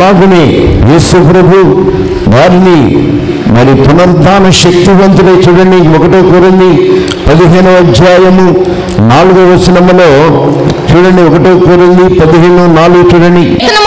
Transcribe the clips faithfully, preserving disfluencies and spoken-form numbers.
అలాగనే యేసు ప్రభు వారిని మరి పునరుద్ధాన శక్తివంతులై చూడండి. ఒకటో కొరింథీ పదిహేనవ అధ్యాయము నాలుగో వచనములో చూడండి. ఒకటో కొరింథీ పదిహేను నాలుగు చూడండి.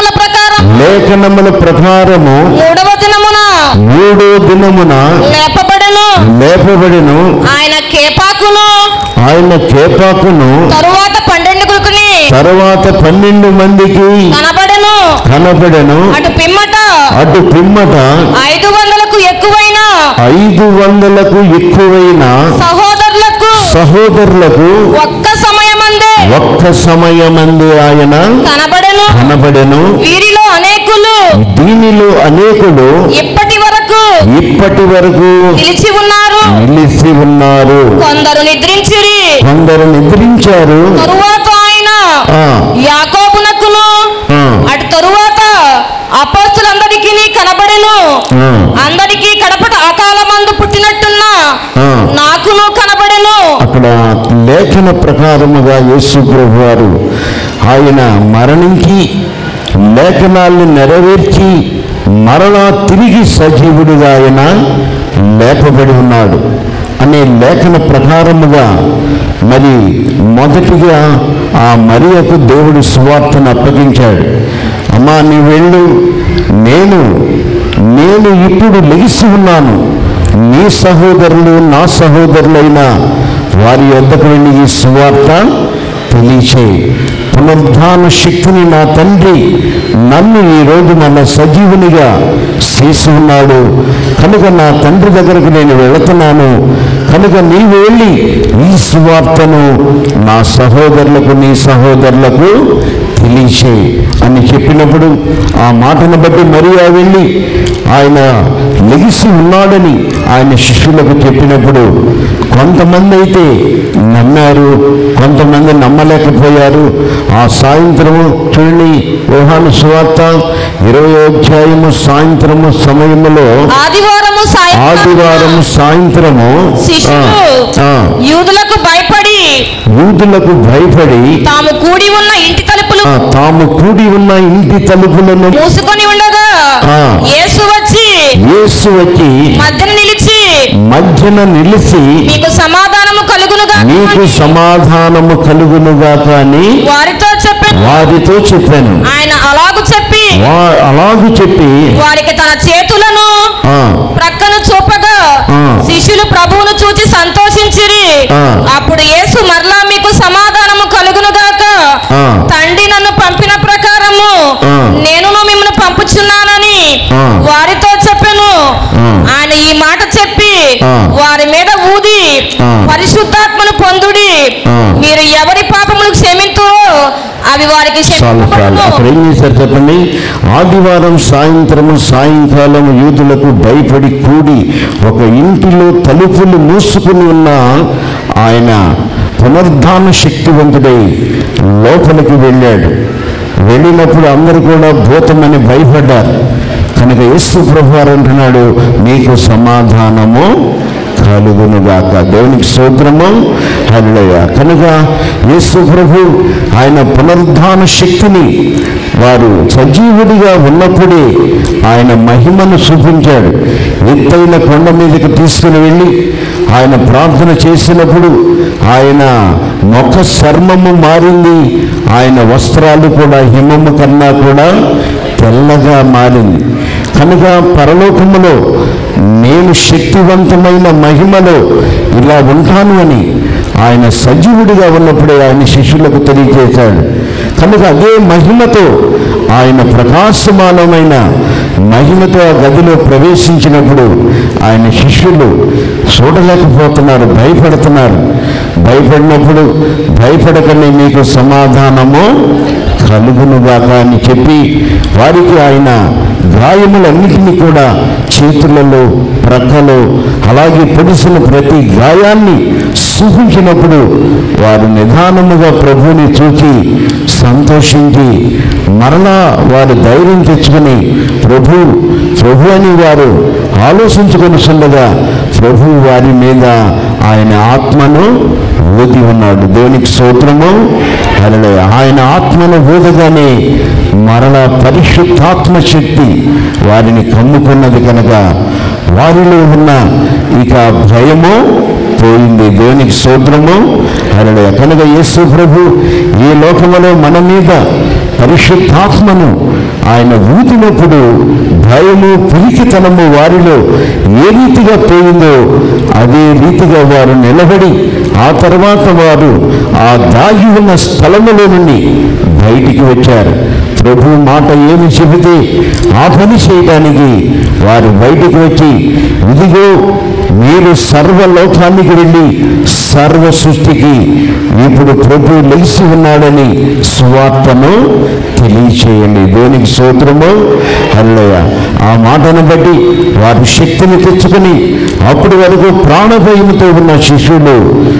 లేఖనముల ప్రకారము మూడవ దినమున మూడో దినమున లేపబడెను లేపబడెను ఆయన కేపాకును ఆయన కేపాకును తరువాత పన్నెండుగురుకుని తరువాత పన్నెండు మందికి కనబడెను కనబడెను అటు పిమ్మట అటు పిమ్మట ఐదు వందలకు ఎక్కువైన ఐదు వందలకు ఎక్కువైన సహోదరులకు సహోదరులకు ఒక్క సమయమందే ఒక్క సమయమందే ఆయన కనబడెను కనబడెను వీరిలో అనేకులు దీనిలో అనేకులు ఇప్పటి వరకు ఇప్పటి వరకు నిలిచి ఉన్నారు నిలిచి ఉన్నారు కొందరు నిద్రించిరి కొందరు నిద్రించారు. తరువాత ఆయన యాకోబునకును అటు తరువాత అపోస్తలులందరికీ కనబడెను. అందరికీ కడపట అకాలమందు పుట్టినట్టున్న నాకును కనబడెను. అక్కడ లేఖన ప్రకారముగా యేసు ప్రభు వారు ఆయన మరణించి లేఖనాల్ని నెరవేర్చి మరలా తిరిగి సజీవుడిగా ఆయన లేపబడి ఉన్నాడు అనే లేఖన ప్రకారముగా మరి మొదటిగా ఆ మరియకు దేవుడు సువార్తను అప్పగించాడు. అమ్మా నీ వెళ్ళు, నేను నేను ఇప్పుడు లెగిసి ఉన్నాను, నీ సహోదరులు నా సహోదరులైన వారి వద్దకు వెళ్ళి ఈ సువార్త తెలియచేయి. పునరుద్ధాన శక్తిని నా తండ్రి నన్ను ఈరోజు మన సజీవునిగా చేసి ఉన్నాడు కనుక నా తండ్రి దగ్గరకు నేను వెళుతున్నాను కనుక నీవు వెళ్ళి ఈ సువార్తను నా సహోదరులకు నీ సహోదరులకు తెలియచేయి అని చెప్పినప్పుడు ఆ మాటను బట్టి మరియా వెళ్ళి ఆయన లెగిసి ఉన్నాడని ఆయన శిష్యులకు చెప్పినప్పుడు కొంతమంది అయితే నమ్మారు, కొంతమంది నమ్మలేకపోయారు. ఆ సాయంత్రము చూడండి యోహాను సువార్త ఇరవై అధ్యాయము సాయంత్రము సమయములో ఆదివారము ఆదివారము సాయంత్రము యూదులకు భయపడి యూదులకు భయపడి తాము కూడి ఉన్న ఇంటి తలుపులు తాము కూడి ఉన్న ఇంటి తలుపులను మూసుకొని ఉండగా యేసు వచ్చి యేసు వచ్చి మధ్యన నిలిచి మధ్యన నిలిచి మీకు సమాధానము కలుగునుగా మీకు సమాధానము కలుగునుగా అని వారితో చెప్పాను వారితో చెప్పాను ఆయన అలాగు చెప్పి అలాగు చెప్పి వారికి తన చేతులను ప్రక్కన చూపగా శిష్యులు ప్రభువును చూచి సంతోషించిరి. అప్పుడు యేసు మరలా మీకు సమాధానము కలుగునుగాక, తండ్రి నన్ను పంపిన ప్రకారము నేను మిమ్మల్ని పంపుచున్నానని వారితో చెప్పాను. ఆయన ఈ మాట చెప్పి వారి మీద ఊది పరిశుద్ధాత్మను పొందుడి, మీరు ఎవరి పాపములు క్షమింతురో అవి వారికి అక్కడ ఏం చేశారు చెప్పండి. ఆదివారం సాయంత్రము సాయంకాలం యూదులకు భయపడి కూడి ఒక ఇంటిలో తలుపులు మూసుకుని ఉన్న ఆయన పునరుద్ధాన శక్తివంతుడై లోపలికి వెళ్ళాడు. వెళ్ళినప్పుడు అందరూ కూడా భూతమని భయపడ్డారు. కనుక యేసు ప్రభువారు అంటున్నాడు నీకు సమాధానము కలుగునుగాక. దేవునికి స్తోత్రము, హల్లెలూయా. కనుక యేసు ప్రభు ఆయన పునరుద్ధాన శక్తిని వారు సజీవుడిగా ఉన్నప్పుడే ఆయన మహిమను చూపించాడు. ఎత్తైన కొండ మీదకి తీసుకుని వెళ్ళి ఆయన ప్రార్థన చేసినప్పుడు ఆయన ముఖ చర్మము మారింది, ఆయన వస్త్రాలు కూడా హిమము కన్నా కూడా తెల్లగా మారింది. కనుక పరలోకములో నేను శక్తివంతమైన మహిమలో ఇలా ఉంటాను అని ఆయన సజీవుడిగా ఉన్నప్పుడే ఆయన శిష్యులకు తెలియజేశాడు. కనుక అదే మహిమతో ఆయన ప్రకాశమానమైన మహిమతో ఆ గదిలో ప్రవేశించినప్పుడు ఆయన శిష్యులు చూడలేకపోతున్నారు, భయపడుతున్నారు. భయపడినప్పుడు భయపడకనే మీకు సమాధానము కలుగునుగాక అని చెప్పి వారికి ఆయన గాయములన్నిటినీ కూడా చేతులలో ప్రక్కలో అలాగే పొడిసిన ప్రతి గాయాన్ని చూపించినప్పుడు వారు నిదానముగా ప్రభువుని చూచి సంతోషించి మరలా వారు ధైర్యం తెచ్చుకొని ప్రభు ప్రభు అని వారు ఆలోచించుకొని ఉండగా ప్రభు వారి మీద ఆయన ఆత్మను ఊది ఉన్నాడు. దేవునికి స్తోత్రము. హల్లెలూయా. ఆయన ఆత్మను ఊదగానే మరలా పరిశుద్ధాత్మ శక్తి వారిని కమ్ముకున్నది కనుక వారిలో ఉన్న ఇక భయము పోయింది. దేవునికి స్తోత్రము. హల్లెలూయా. కనుక యేసు ప్రభు ఈ లోకములో మన మీద పరిశుద్ధాత్మను ఆయన ఊదినప్పుడు భయము పిరికితనము వారిలో ఏ రీతిగా పోయిందో అదే రీతిగా వారు నిలబడి ఆ తర్వాత వారు ఆ దాగి ఉన్న స్థలములో నుండి బయటికి వచ్చారు. ప్రభు మాట ఏమి చెబితే ఆ పని చేయడానికి వారు బయటికి వచ్చి, ఇదిగో మీరు సర్వలోకానికి వెళ్ళి సర్వ సృష్టికి ఇప్పుడు ప్రభు లెగిసి ఉన్నాడని సువార్తను తెలియచేయండి. దేవునికి స్తోత్రము. హల్లెలూయా. ఆ మాటను బట్టి వారు శక్తిని తెచ్చుకొని అప్పటి వరకు ప్రాణ భయముతో ఉన్న శిష్యులు,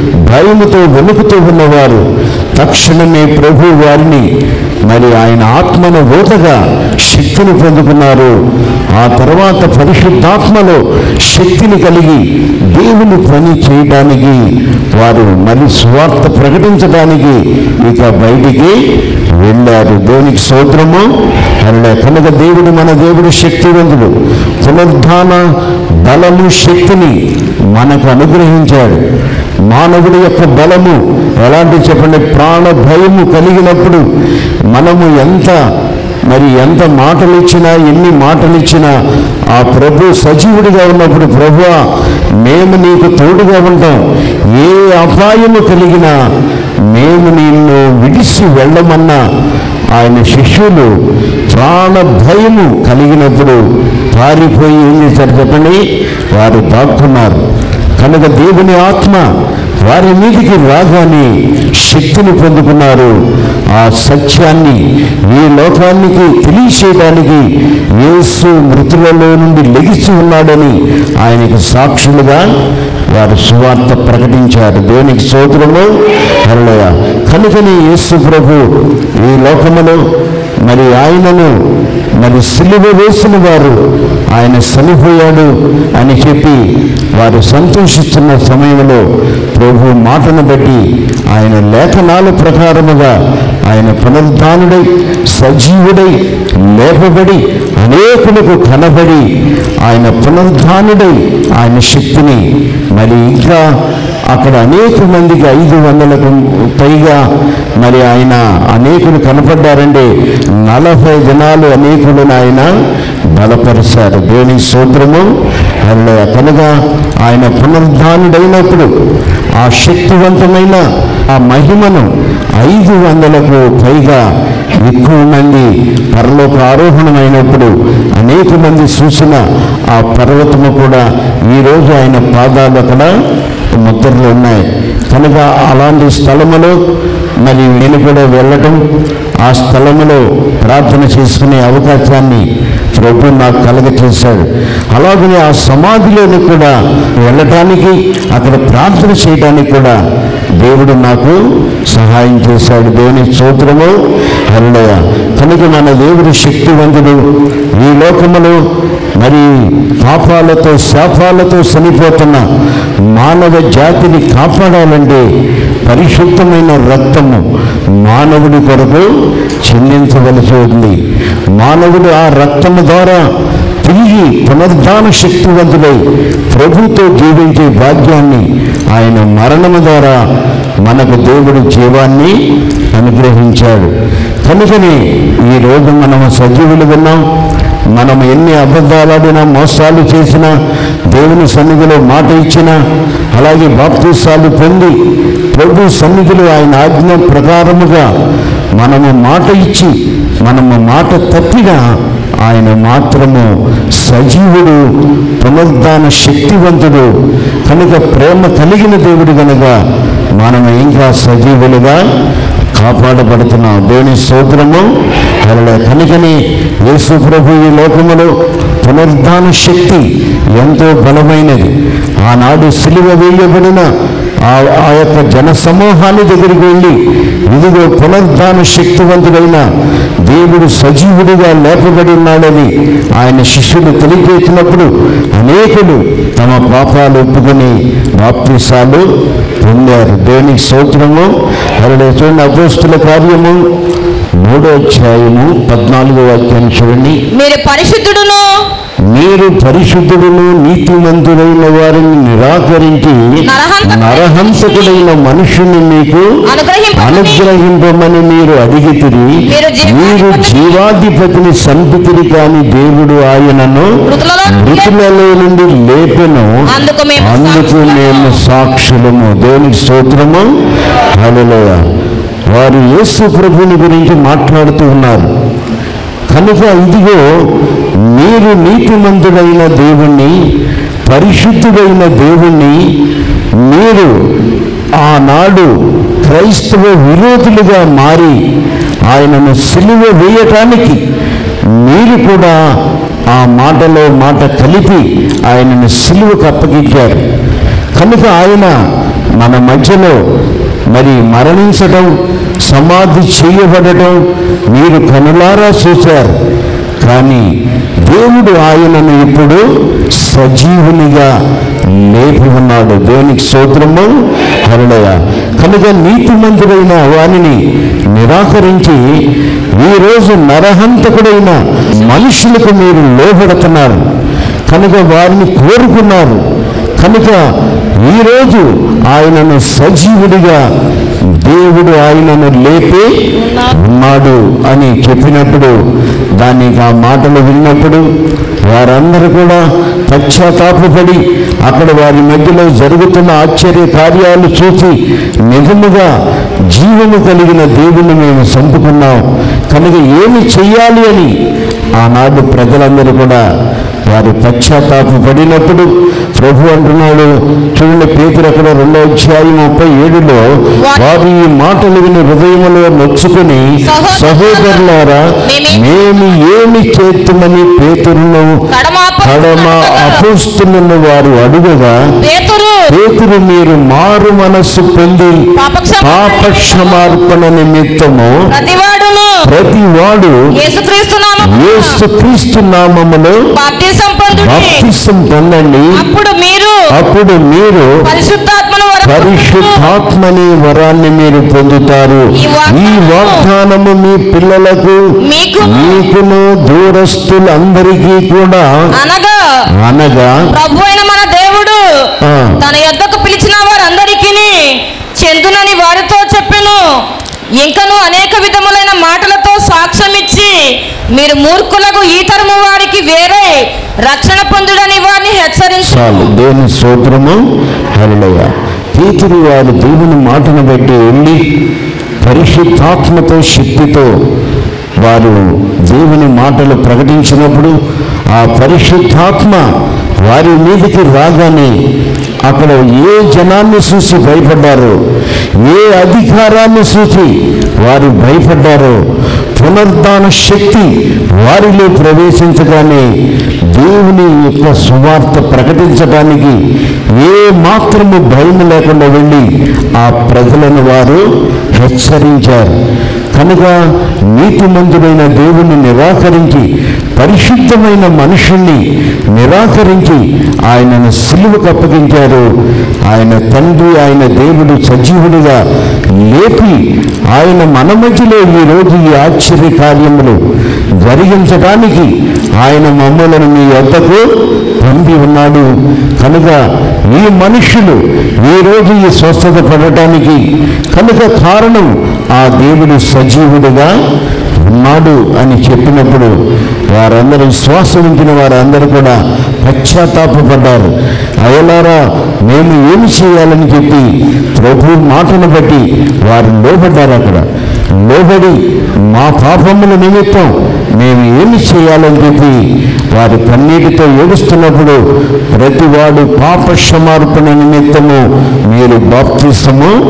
భయముతో వెనుకుతూ ఉన్నవారు తక్షణమే ప్రభు వారిని మరి ఆయన ఆత్మను ఊతగా శక్తిని పొందుకున్నారు. ఆ తర్వాత పరిశుద్ధాత్మలో శక్తిని కలిగి దేవుని పని చేయడానికి వారు మరి సువార్త ప్రకటించడానికి ఇక బయటికి వెళ్ళారు. దేవునికి స్తోత్రము. అలా కనుక దేవుడు మన దేవుడు శక్తివంతుడు. పునరుద్ధాన బలము శక్తిని మనకు అనుగ్రహించాడు. మానవుడి యొక్క బలము ఎలాంటి చెప్పండి, ప్రాణ భయము కలిగినప్పుడు మనము ఎంత మరి ఎంత మాటలు ఇచ్చినా ఎన్ని మాటలు ఇచ్చినా ఆ ప్రభు సజీవుడిగా ఉన్నప్పుడు, ప్రభువా మేము నీకు తోడుగా ఉంటాం, ఏ అపాయము కలిగినా మేము నిన్ను విడిచి వెళ్ళమన్నా ఆయన శిష్యులు ప్రాణ భయము కలిగినప్పుడు పారిపోయి ఏం చేశారు చెప్పండి, వారు దాక్కున్నారు. కనుక దేవుని ఆత్మ వారి మీదికి రాగానే శక్తిని పొందుకున్నారు. ఆ సత్యాన్ని ఈ లోకానికి తెలియచేయడానికి యేసు మృతులలో నుండి లెగిసి ఉన్నాడని ఆయనకు సాక్షులుగా వారు సువార్త ప్రకటించారు. దేవునికి స్తోత్రము. హల్లెలూయా. కనుకని యేసు ప్రభు ఈ లోకములో మరి ఆయనను మరి సిలువ వేసిన వారు ఆయన చనిపోయాడు అని చెప్పి వారు సంతోషిస్తున్న సమయంలో ప్రభు మాటను బట్టి ఆయన లేఖనాల ప్రకారముగా ఆయన పునరుద్ధానుడై సజీవుడై లేపబడి అనేకులకు కనబడి ఆయన పునరుద్ధానుడై ఆయన శక్తిని మరి ఇంకా అక్కడ అనేక మందికి ఐదు వందలకు పైగా మరి ఆయన అనేకులు కనపడ్డారంటే నలభై దినాలు అనేకులను ఆయన బలపరిచారు. దేవుని స్తోత్రము. అలా కనుక ఆయన పునరుద్ధానుడైనప్పుడు ఆ శక్తివంతమైన ఆ మహిమను ఐదు వందలకు పైగా ఎక్కువ మంది పరలోక ఆరోహణమైనప్పుడు అనేక మంది చూసిన ఆ పర్వతము కూడా ఈరోజు ఆయన పాదాలు అక్కడ ముద్రలు ఉన్నాయి. కనుక అలాంటి స్థలములో మరి నేను కూడా వెళ్ళటం, ఆ స్థలములో ప్రార్థన చేసుకునే అవకాశాన్ని ప్రభు నాకు కలగచేశాడు. అలాగనే ఆ సమాధిలోని కూడా వెళ్ళటానికి అక్కడ ప్రార్థన చేయడానికి కూడా దేవుడు నాకు సహాయం చేశాడు. దేవుని స్తోత్రము. హల్లెలూయా. కనుక మన దేవుడు శక్తివంతుడు. ఈ లోకములో మరి పాపాలతో శాపాలతో చనిపోతున్న మానవ జాతిని కాపాడాలంటే పరిశుద్ధమైన రక్తము మానవుడి కొరకు చెల్లించవలసి ఉంది. మానవుడు ఆ రక్తము ద్వారా తిరిగి పునరుద్ధాన శక్తివంతుడై ప్రభుతో జీవించే భాగ్యాన్ని ఆయన మరణము ద్వారా మనకు దేవుడు జీవాన్ని అనుగ్రహించాడు. కనుకనే ఈరోజు మనము సజీవులు ఉన్నాం. మనం ఎన్ని అబద్ధాలాడినా, మోసాలు చేసినా, దేవుని సన్నిధిలో మాట ఇచ్చినా, అలాగే బాప్తీసాలు పొంది ప్రభు సన్నిధిలో ఆయన ఆజ్ఞ ప్రకారముగా మనము మాట ఇచ్చి మనము మాట తప్పినా ఆయన మాత్రము సజీవుడు, పునరుద్ధాన శక్తివంతుడు. కనుక ప్రేమ కలిగిన దేవుడు కనుక మనము ఇంకా సజీవులుగా కాపాడబడుతున్నాం. దేవుని స్తోత్రము. అలా కనుకని యేసు ప్రభు ఈ లోకములో పునరుద్ధాన శక్తి ఎంతో బలమైనది. ఆనాడు సిలువ వేయబడిన ఆ ఆ యొక్క జన సమూహాన్ని దగ్గరికి వెళ్ళి, ఇదిగో పునరుద్ధాన శక్తివంతుడైన దేవుడు సజీవుడిగా లేపబడి ఉన్నాడని ఆయన శిష్యులు తెలియజేసినప్పుడు అనేకులు తమ పాపాలు ఒప్పుకొని బాప్తిసాలు పొందారు. దేవునికి స్తోత్రము. అరడే చూడండి, అపోస్తుల కార్యము మూడో అధ్యాయము పద్నాలుగో వాక్యాన్ని చూడండి. మీరు పరిశుద్ధుడును మీరు పరిశుద్ధుడును నీతిమంతుడైన వారిని నిరాకరించి నరహంతకుడైన మనుషుని మీకు అనుగ్రహింపమని మీరు అడిగితిరి. మీరు జీవాధిపతిని సంపితిరి కాని దేవుడు ఆయనను మృతులలో నుండి లేపెను, అందుకు మేము సాక్షులము. దేవునికి స్తోత్రము. హల్లెలూయా. వారు యేసు ప్రభువుని గురించి మాట్లాడుతూ ఉన్నారు కనుక, ఇదిగో మీరు నీతిమంతుడైన దేవుణ్ణి, పరిశుద్ధుడైన దేవుణ్ణి మీరు ఆనాడు క్రైస్తవ విరోధులుగా మారి ఆయనను సిలువ వేయటానికి మీరు కూడా ఆ మాటలో మాట కలిపి ఆయనను సిలువకు అప్పగించారు. కనుక ఆయన మన మధ్యలో మరి మరణించడం, సమాధి చేయబడటం మీరు కనులారా చూశారు. కానీ దేవుడు ఆయనను ఇప్పుడు సజీవునిగా లేపి ఉన్నాడు. దేవునికి స్తోత్రము. హల్లెలూయా. కనుక నీతిమంతుడైన వానిని నిరాకరించి ఈరోజు నరహంతకుడైన మనుషులకు మీరు లోబడుతున్నారు కనుక వారిని కోరుకున్నారు కనుక ఈరోజు ఆయనను సజీవుడిగా దేవుడు ఆయనను లేపి ఉన్నాడు అని చెప్పినప్పుడు, దానికి ఆ మాటలు విన్నప్పుడు వారందరూ కూడా పశ్చాత్తాపపడి అక్కడ వారి మధ్యలో జరుగుతున్న ఆశ్చర్య కార్యాలు చూసి నిజముగా జీవము కలిగిన దేవుని మేము చంపుకున్నాం కనుక ఏమి చెయ్యాలి అని ఆనాడు ప్రజలందరూ కూడా వారు పశ్చాత్తాపపడినప్పుడు ప్రభు అంటున్నాడు, చూడండి పేతురు అక్కడ రెండో అధ్యాయం ముప్పై ఏడులో, వారు ఈ మాటలు విని హృదయములో నొచ్చుకుని, సహోదరులారా మేము ఏమి చేస్తుమని పేతురును కడమ అపోస్తులను వారు అడుగగా, పేతురు మీరు మారు మనస్సు పొంది పాప క్షమార్పణ నిమిత్తము ప్రతి వాడు యేసుక్రీస్తు నామములో బాప్తిసం పొందండి, అప్పుడు మీరు అప్పుడు మీరు పరిశుద్ధాత్మని వరాన్ని మీరు పొందుతారు. ఈ వాగ్దానము మీ పిల్లలకు మీకును దూరస్తులందరికీ కూడా అనగా అనగా ప్రభు అయిన మన దేవుడు తన యొద్దకు పిలిచిన వారందరికీ చెందునని వారితో చెప్పెను. ఇంకను అనేక విధములైన మాటలతో సాక్ష్యం ఇచ్చి, మీరు మూర్ఖులకు ఈ తరము వారికి వేరే రక్షణ పొందుడని వారిని హెచ్చరించాలి. దేవుని స్తోత్రము. హల్లెలూయా. పేతురు వారు దేవుని మాటను బట్టి వెళ్ళి పరిశుద్ధాత్మతో శక్తితో వారు దేవుని మాటలు ప్రకటించినప్పుడు ఆ పరిశుద్ధాత్మ వారి మీదకి రాగానే అక్కడ ఏ జనాన్ని చూసి భయపడ్డారో, ఏ అధికారాన్ని చూసి వారు భయపడ్డారో, పునరుద్ధాన శక్తి వారిలో ప్రవేశించగానే దేవుని యొక్క సువార్త ప్రకటించడానికి ఏ మాత్రము భయం లేకుండా వెళ్ళి ఆ ప్రజలను వారు హెచ్చరించారు. కనుక నీతిమంతుడైన దేవుని నిరాకరించి, పరిశుద్ధమైన మనుషుణ్ణి నిరాకరించి ఆయనను సిలువకు అప్పగించారు. ఆయన తండ్రి, ఆయన దేవుడు సజీవుడిగా లేపి ఆయన మన మధ్యలో ఈరోజు ఈ ఆశ్చర్య కార్యములు జరిగించడానికి ఆయన మమ్మలను మీ వద్దకు పంపి ఉన్నాడు. కనుక ఈ మనుషులు ఈరోజు ఈ స్వస్థత పడటానికి కనుక కారణం ఆ దేవుడు సజీవుడిగా ఉన్నాడు అని చెప్పినప్పుడు వారందరూ శ్వాస ఉంచిన వారందరూ కూడా పశ్చాత్తాపడ్డారు. అయ్యలారా మేము ఏమి చేయాలని చెప్పి ప్రభు మాటను బట్టి వారు లోబడ్డారు. అక్కడ లోబడి మా పాపముల నిమిత్తం మేము ఏమి చేయాలని చెప్పి వారి కన్నీటితో ఏడుస్తున్నప్పుడు, ప్రతివాడు పాప క్షమార్పణ నిమిత్తము మీరు బాప్తిసము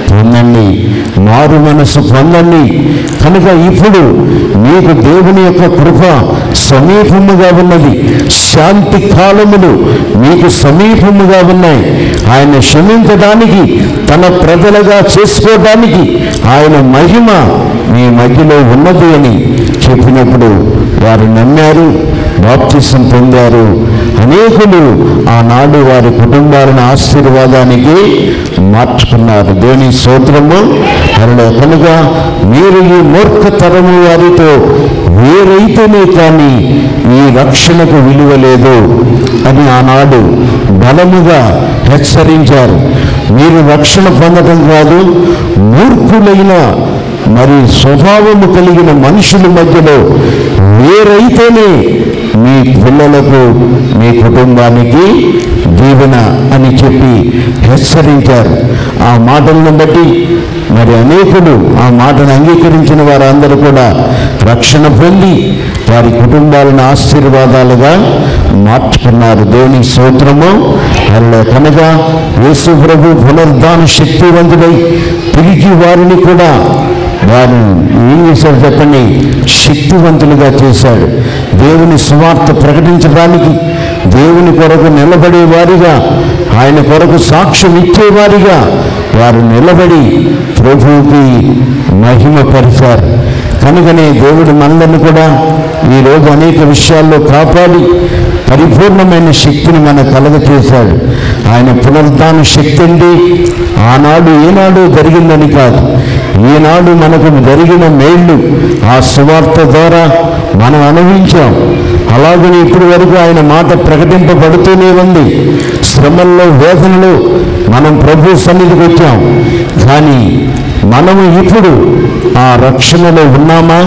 పొందండి, మారు మనసు పొందండి. కనుక ఇప్పుడు మీకు దేవుని యొక్క కృప సమీపముగా ఉన్నది. శాంతి కాలములు మీకు సమీపముగా ఉన్నాయి. ఆయన క్షమించడానికి, తన ప్రజలుగా చేసుకోవడానికి ఆయన మహిమ మీ మధ్యలో ఉన్నది అని చెప్పినప్పుడు వారు నమ్మారు, బాప్తిసం పొందారు. అనేకులు ఆనాడు వారి కుటుంబాలను ఆశీర్వాదానికి మార్చుకున్నారు. దేవుని స్తోత్రము. అలా కనుక మీరు ఈ మూర్ఖతరము వారితో వేరైతేనే కానీ ఈ రక్షణకు విలువ లేదు అని ఆనాడు బలముగా హెచ్చరించారు. మీరు రక్షణ పొందడం కాదు, మూర్ఖులైన మరి స్వభావము కలిగిన మనుషుల మధ్యలో వేరైతేనే మీ పిల్లలకు, మీ కుటుంబానికి దీవెన అని చెప్పి హెచ్చరించారు. ఆ మాటలను బట్టి మరి అనేకులు ఆ మాటను అంగీకరించిన వారందరూ కూడా రక్షణ పొంది వారి కుటుంబాలను ఆశీర్వాదాలుగా మార్చుకున్నారు. దేవుని స్తోత్రము. అలా కనుక యేసు ప్రభు పునరుద్ధాన శక్తివంతుడై తిరిగి వారిని కూడా వారు ఏం చేశారు చెప్పండి, శక్తివంతులుగా చేశాడు. దేవుని సువార్త ప్రకటించడానికి, దేవుని కొరకు నిలబడే వారిగా, ఆయన కొరకు సాక్ష్యం ఇచ్చేవారిగా వారు నిలబడి ప్రభువుకి మహిమపరిచారు. కనుకనే దేవుడు మనల్ని కూడా ఈరోజు అనేక విషయాల్లో కాపాడి పరిపూర్ణమైన శక్తిని మన కలగచేశాడు. ఆయన పునరుద్ధాన శక్తి అంటే ఆనాడు ఏనాడు జరిగిందని కాదు, ఈనాడు మనకు జరిగిన మేళ్ళు ఆ సువార్త ద్వారా మనం అనుభవించాం. అలాగని ఇప్పటి వరకు ఆయన మాట ప్రకటింపబడుతూనే ఉంది. శ్రమల్లో, వేదనలో మనం ప్రభు సన్నిధికి వచ్చాం. కానీ మనము ఇప్పుడు ఆ రక్షణలో ఉన్నామా,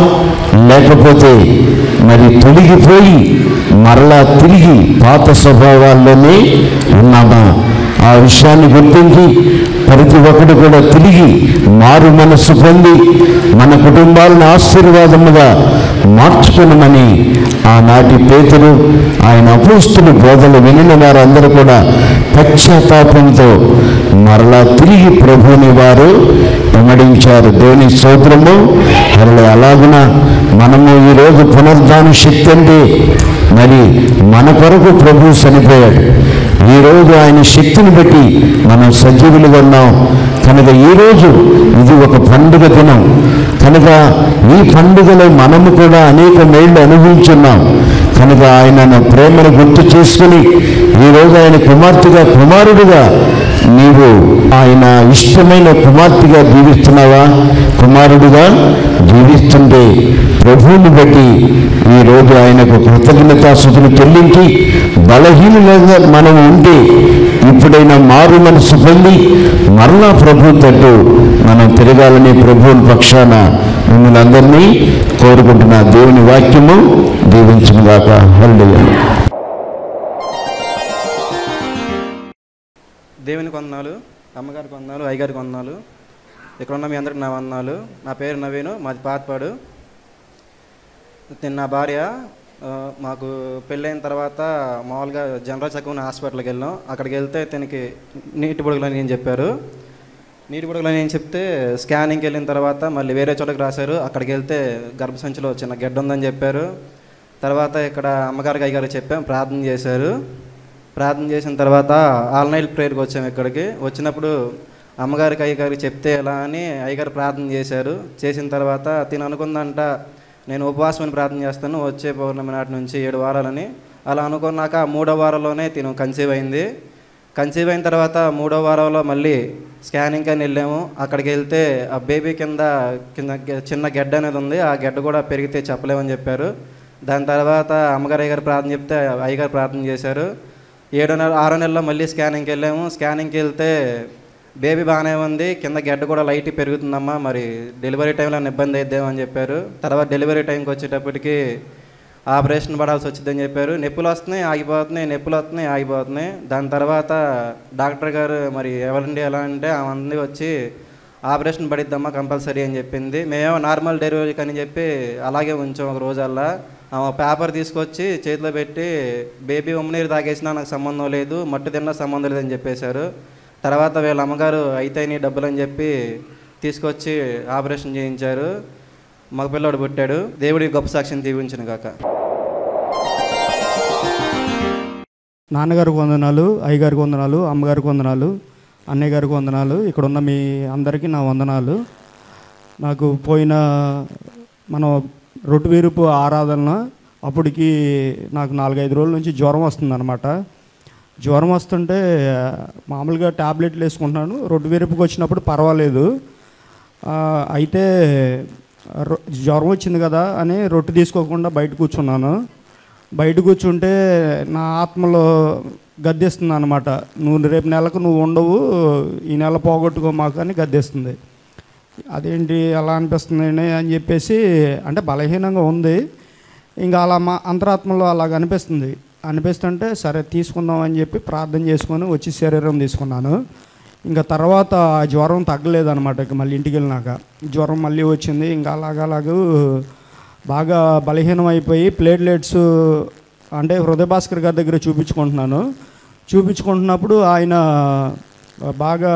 లేకపోతే మరి తొలగిపోయి మరలా తిరిగి పాత స్వభావాల్లోనే ఉన్నామా? ఆ విషయాన్ని గుర్తించి ప్రతి ఒక్కటి కూడా తిరిగి మారు మనస్సు పొంది మన కుటుంబాలను ఆశీర్వాదముగా మార్చుకునమని ఆనాటి పేతురు, ఆయన అపోస్తులు బోధలు వినిన వారందరూ కూడా పశ్చాత్తాపంతో మరలా తిరిగి ప్రభువుని వారు వెంబడించారు. దేవుని స్తోత్రము. అలా అలాగున మనము ఈరోజు పునరుద్ధాన శక్తి అంటే మరి మన కొరకు ప్రభు చనిపోయాడు. ఈరోజు ఆయన శక్తిని బట్టి మనం సజీవులుగా ఉన్నాం. కనుక ఈరోజు ఇది ఒక పండుగ దినం. కనుక ఈ పండుగలో మనము కూడా అనేక మేళ్ళు అనుభవించున్నాం. కనుక ఆయన ప్రేమను గుర్తు చేసుకుని ఈరోజు ఆయన కుమార్తెగా, కుమారుడిగా నీవు ఆయన ఇష్టమైన కుమార్తెగా జీవిస్తున్నావా, కుమారుడిగా జీవిస్తుంటే ప్రభువుని బట్టి ఈరోజు ఆయనకు కృతజ్ఞతాస్తుతులు చెల్లించి బలహీనులుగా మనం ఉంటే ఇప్పుడైనా మారు మనసు పొంది మరలా ప్రభు తట్టు మనం తిరగాలని ప్రభువుని పక్షాన మిమ్మల్ని అందరినీ కోరుకుంటున్న దేవుని వాక్యము దీవించుగాక. హల్లెలూయా. దేవునికి వందనాలు, అమ్మగారికి వందనాలు, అయ్యగారికి వందనాలు, ఇక్కడ ఉన్న మీ అందరికి నా వందనాలు. నా పేరు నవీను, మాది పాతపాడు. నా భార్య మాకు పెళ్ళైన తర్వాత మామూలుగా జనరల్ చక్కని హాస్పిటల్కి వెళ్ళాం. అక్కడికి వెళ్తే తనకి నీటి బుడగలని ఏం చెప్పారు. నీటి బుడగలని ఏం చెప్తే స్కానింగ్కి వెళ్ళిన తర్వాత మళ్ళీ వేరే చోటకి రాశారు. అక్కడికి వెళ్తే గర్భసంచిలో చిన్న గడ్డ ఉందని చెప్పారు. తర్వాత ఇక్కడ అమ్మగారికి అయ్యగారికి చెప్పాం, ప్రార్థన చేశారు. ప్రార్థన చేసిన తర్వాత ఆల్ నైట్ ప్రేయర్కి వచ్చాము. ఇక్కడికి వచ్చినప్పుడు అమ్మగారికి అయ్యగారికి చెప్తే ఎలా అని అయ్యగారు ప్రార్థన చేశారు. చేసిన తర్వాత తిను అనుకుందంట, నేను ఉపవాసమని ప్రార్థన చేస్తాను వచ్చే పౌర్ణమి నాటి నుంచి ఏడు వారాలని. అలా అనుకున్నాక మూడో వారంలోనే తిను కన్సీవ్ అయింది. కన్సీవ్ అయిన తర్వాత మూడో వారంలో మళ్ళీ స్కానింగ్ అని వెళ్ళాము. అక్కడికి వెళ్తే ఆ బేబీ కింద కింద చిన్న గెడ్డ అనేది ఉంది, ఆ గెడ్డ కూడా పెరిగితే చెప్పలేమని చెప్పారు. దాని తర్వాత అమ్మగారు అయ్యగారు ప్రార్థన చెప్తే అయ్యగారు ప్రార్థన చేశారు. ఏడో నెల ఆరో నెలలో మళ్ళీ స్కానింగ్కి వెళ్ళాము. స్కానింగ్కి వెళ్తే బేబీ బాగానే ఉంది, కింద గడ్డ కూడా లైట్ పెరుగుతుందమ్మా, మరి డెలివరీ టైంలో ఇబ్బంది అయిద్దామని చెప్పారు. తర్వాత డెలివరీ టైంకి వచ్చేటప్పటికి ఆపరేషన్ పడాల్సి వచ్చిందని చెప్పారు. నొప్పులు వస్తున్నాయి, ఆగిపోతున్నాయి, నొప్పులు వస్తున్నాయి, ఆగిపోతున్నాయి. దాని తర్వాత డాక్టర్ గారు మరి ఎవరండి ఎలా అంటే ఆమె వచ్చి ఆపరేషన్ పడిద్దమ్మా కంపల్సరీ అని చెప్పింది. మేమేమో నార్మల్ డెలివరీకి అని చెప్పి అలాగే ఉంచాం. ఒక రోజల్లా ఆమె పేపర్ తీసుకొచ్చి చేతిలో పెట్టి బేబీ ఉమ్మనీరు తాగేసినా నాకు సంబంధం లేదు, మట్టు తిన్నా సంబంధం లేదని చెప్పేశారు. తర్వాత వీళ్ళ అమ్మగారు అయితే నీ డబ్బులు అని చెప్పి తీసుకొచ్చి ఆపరేషన్ చేయించారు. మగపిల్లాడు పుట్టాడు. దేవుడి గొప్ప సాక్ష్యం దీవించును గాక. నాన్నగారికి వందనాలు, అయ్యగారికి వందనాలు, అమ్మగారికి వందనాలు, అన్నయ్య గారికి వందనాలు, ఇక్కడ ఉన్న మీ అందరికీ నా వందనాలు. నాకు పోయిన మనం రొట్టువీరుపు ఆరాధన అప్పటికి నాకు నాలుగైదు రోజుల నుంచి జ్వరం వస్తుందన్నమాట. జ్వరం వస్తుంటే మామూలుగా ట్యాబ్లెట్లు వేసుకుంటున్నాను. రొట్టువీరుపుకి వచ్చినప్పుడు పర్వాలేదు. అయితే జ్వరం వచ్చింది కదా అని రొట్టె తీసుకోకుండా బయట కూర్చున్నాను. బయట కూర్చుంటే నా ఆత్మలో గద్దెస్తుంది అనమాట. నువ్వు రేపు నెలకు నువ్వు ఉండవు, ఈ నెల పోగొట్టుకో మాకు అని గద్దెస్తుంది. అదేంటి అలా అనిపిస్తుంది అని చెప్పేసి, అంటే బలహీనంగా ఉంది. ఇంకా అలా మా అంతరాత్మలో అలాగ అనిపిస్తుంది. అనిపిస్తుంటే సరే తీసుకుందాం అని చెప్పి ప్రార్థన చేసుకొని వచ్చి శరీరం తీసుకున్నాను. ఇంకా తర్వాత జ్వరం తగ్గలేదన్నమాట. ఇక మళ్ళీ ఇంటికి వెళ్ళినాక జ్వరం మళ్ళీ వచ్చింది. ఇంకా అలాగలాగూ బాగా బలహీనం అయిపోయి ప్లేట్లెట్స్ అంటే హృదయ భాస్కర్ గారి దగ్గర చూపించుకుంటున్నాను. చూపించుకుంటున్నప్పుడు ఆయన బాగా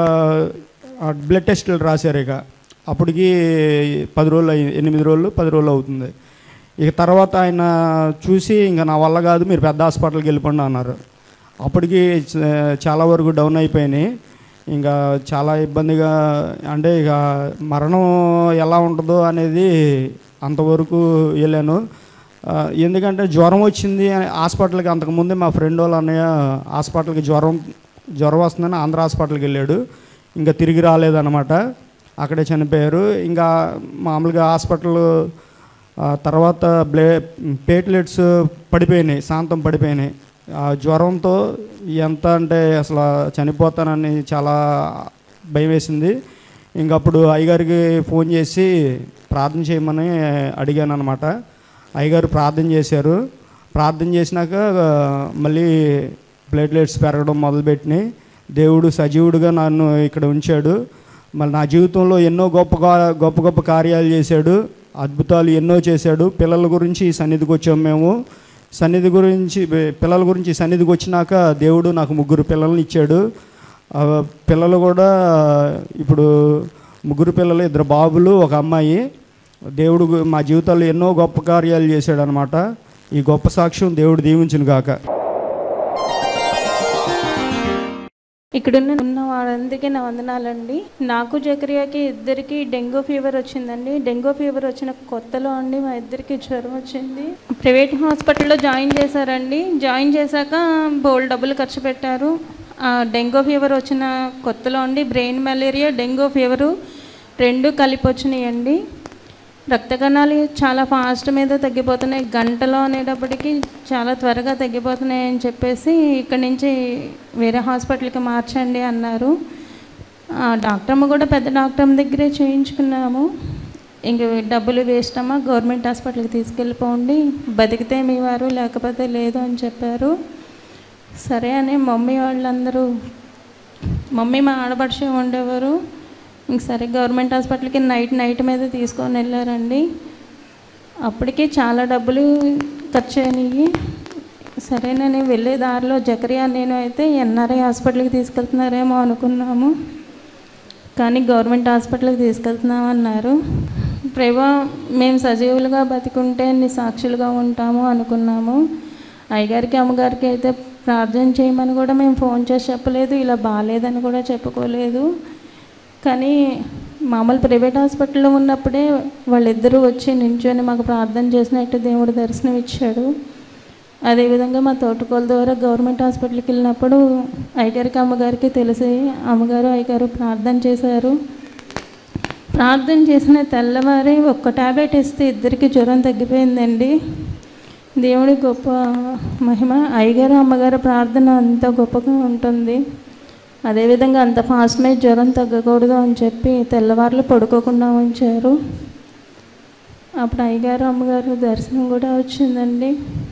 బ్లడ్ టెస్టులు రాశారు. ఇక అప్పటికి పది రోజులు అయ్యి ఎనిమిది రోజులు పది రోజులు అవుతుంది. ఇక తర్వాత ఆయన చూసి ఇంకా నా వల్ల కాదు, మీరు పెద్ద హాస్పిటల్కి వెళ్ళిపోండి అన్నారు. అప్పటికి చాలా వరకు డౌన్ అయిపోయినాయి. ఇంకా చాలా ఇబ్బందిగా, అంటే ఇక మరణం ఎలా ఉంటుందో అనేది అంతవరకు వెళ్ళాను. ఎందుకంటే జ్వరం వచ్చింది హాస్పిటల్కి. అంతకుముందే మా ఫ్రెండ్ వాళ్ళు అన్నయ్య హాస్పిటల్కి జ్వరం జ్వరం వస్తుందని ఆంధ్ర హాస్పిటల్కి వెళ్ళాడు. ఇంకా తిరిగి రాలేదన్నమాట, అక్కడే చనిపోయారు. ఇంకా మామూలుగా హాస్పిటల్ తర్వాత బ్లే ప్లేట్లెట్స్ పడిపోయినాయి, శాంతం పడిపోయినాయి. జ్వరంతో ఎంత అంటే అసలు చనిపోతానని చాలా భయం వేసింది. ఇంకప్పుడు అయ్యగారికి ఫోన్ చేసి ప్రార్థన చేయమని అడిగాను అనమాట. అయ్యగారు ప్రార్థన చేశారు. ప్రార్థన చేసినాక మళ్ళీ ప్లేట్లెట్స్ పెరగడం మొదలుపెట్టినాయి. దేవుడు సజీవుడిగా నన్ను ఇక్కడ ఉంచాడు. మళ్ళీ నా జీవితంలో ఎన్నో గొప్ప గొప్ప గొప్ప కార్యాలు చేశాడు, అద్భుతాలు ఎన్నో చేశాడు. పిల్లల గురించి ఈ సన్నిధికి వచ్చాము మేము. సన్నిధి గురించి పిల్లల గురించి సన్నిధికి వచ్చినాక దేవుడు నాకు ముగ్గురు పిల్లల్ని ఇచ్చాడు. పిల్లలు కూడా ఇప్పుడు ముగ్గురు పిల్లలు, ఇద్దరు బాబులు, ఒక అమ్మాయి. దేవుడు మా జీవితాల్లో ఎన్నో గొప్ప కార్యాలు చేశాడు అనమాట. ఈ గొప్ప సాక్ష్యం దేవుడు దీవించును గాక. ఇక్కడున్న ఉన్న వాళ్ళందరికీ నా వందనాలండి. నాకు జకరియాకి ఇద్దరికి డెంగ్యూ ఫీవర్ వచ్చిందండి. డెంగ్యూ ఫీవర్ వచ్చిన కొత్తలో అండి మా ఇద్దరికి జ్వరం వచ్చింది. ప్రైవేట్ హాస్పిటల్లో జాయిన్ చేశారండి. జాయిన్ చేశాక బోల్ డబ్బులు ఖర్చు పెట్టారు. డెంగ్యూ ఫీవర్ వచ్చిన కొత్తలో అండి బ్రెయిన్ మలేరియా, డెంగ్యూ ఫీవరు రెండు కలిపి వచ్చినాయండి. రక్త కణాలు చాలా ఫాస్ట్ మీద తగ్గిపోతున్నాయి. గంటలో అనేటప్పటికీ చాలా త్వరగా తగ్గిపోతున్నాయి అని చెప్పేసి ఇక్కడి నుంచి వేరే హాస్పిటల్కి మార్చండి అన్నారు. డాక్టర్మ కూడా పెద్ద డాక్టర్ దగ్గరే చేయించుకున్నాము. ఇంక డబ్బులు వేస్ట్ అమ్మా, గవర్నమెంట్ హాస్పిటల్కి తీసుకెళ్ళిపోండి, బతికితే మీ వారు లేకపోతే లేదు అని చెప్పారు. సరే అని మమ్మీ వాళ్ళందరూ, మమ్మీ మా ఆడపడుచు ఉండేవారు, ఇంక సరే గవర్నమెంట్ హాస్పిటల్కి నైట్ నైట్ మీద తీసుకొని వెళ్ళారండి. అప్పటికే చాలా డబ్బులు ఖర్చు అయినాయి. సరేనని వెళ్ళే దారిలో జకరియా నేను అయితే ఎన్ఆర్ఐ హాస్పిటల్కి తీసుకెళ్తున్నారేమో అనుకున్నాము. కానీ గవర్నమెంట్ హాస్పిటల్కి తీసుకెళ్తున్నామన్నారు. ప్రభా మేము సజీవులుగా బతికుంటే నీ సాక్షులుగా ఉంటాము అనుకున్నాము. అయ్యగారికి అమ్మగారికి అయితే ప్రార్థన చేయమని కూడా మేము ఫోన్ చేసి చెప్పలేదు, ఇలా బాగాలేదని కూడా చెప్పుకోలేదు. కానీ మామూలు ప్రైవేట్ హాస్పిటల్లో ఉన్నప్పుడే వాళ్ళిద్దరూ వచ్చి నించొని మాకు ప్రార్థన చేసినట్టు దేవుడు దర్శనం ఇచ్చాడు. అదేవిధంగా మా తోటకోళ్ళ ద్వారా గవర్నమెంట్ హాస్పిటల్కి వెళ్ళినప్పుడు అయ్యగారికి అమ్మగారికి తెలిసి అమ్మగారు అయ్యగారు ప్రార్థన చేశారు. ప్రార్థన చేసిన తెల్లవారి ఒక్క టాబ్లెట్ ఇస్తే ఇద్దరికి జ్వరం తగ్గిపోయిందండి. దేవుడి గొప్ప మహిమ. అయ్యగారు అమ్మగారు ప్రార్థన అంత గొప్పగా ఉంటుంది. అదేవిధంగా అంత ఫాస్ట్ మీద జ్వరం తగ్గకూడదు అని చెప్పి తెల్లవారులు పడుకోకుండా ఉంచారు. అప్పుడు అయ్యగారు అమ్మగారు దర్శనం కూడా వచ్చిందండి.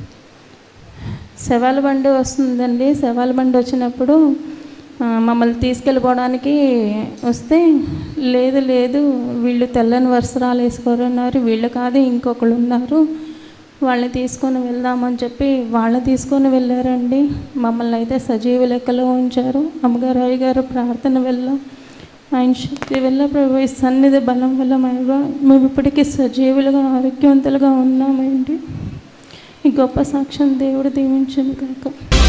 శవాల బండి వస్తుందండి. శవాల బండి వచ్చినప్పుడు మమ్మల్ని తీసుకెళ్ళిపోవడానికి వస్తే లేదు లేదు వీళ్ళు తెల్లని వస్త్రాలు వేసుకోరన్నారు. వీళ్ళు కాదు ఇంకొకళ్ళు ఉన్నారు, వాళ్ళని తీసుకొని వెళ్దామని చెప్పి వాళ్ళని తీసుకొని వెళ్ళారండి. మమ్మల్ని అయితే సజీవ లెక్కలో ఉంచారు. అమ్మగారు అయ్యగారు ప్రార్థన వల్ల ఆయన శక్తి వల్ల ప్రభు సన్నిధి బలం వల్ల మేము ఇప్పటికీ సజీవులుగా ఆరోగ్యవంతులుగా ఉన్నామండి. ఈ గొప్ప సాక్ష్యం దేవుడు దీవించును కాక.